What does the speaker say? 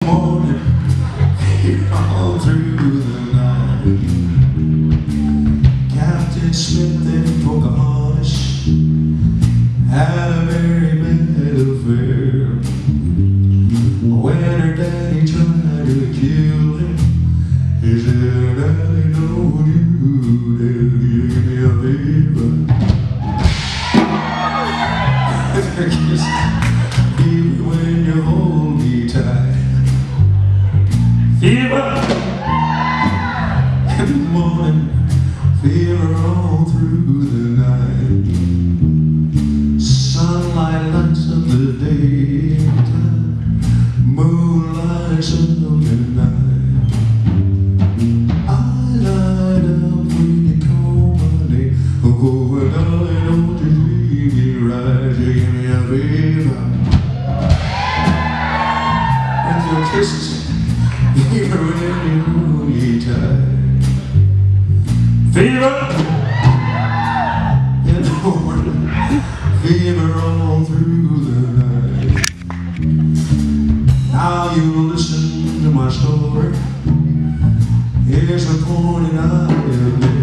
morning, all through the night. Captain Smith and Pocahontas had a very bad affair. When her daddy tried to kill him, he said, "Daddy, don't you dare give me a favor." Fever when you hold me tight. Fever in the morning, fever all through the night. Sunlight lights up the daytime, moonlight lights up the night. I light up when you call my name. Oh, darling, don't you leave me right. You give me a fever. And your kisses, fever when you hold me tight. Fever in the morning, fever all through the night. Now you listen to my story. Here's the point I have made.